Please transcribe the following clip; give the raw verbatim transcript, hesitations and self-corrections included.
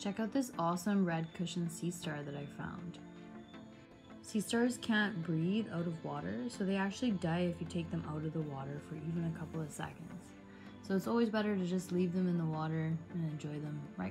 Check out this awesome red cushion sea star that I found. Sea stars can't breathe out of water, so they actually die if you take them out of the water for even a couple of seconds. So it's always better to just leave them in the water and enjoy them right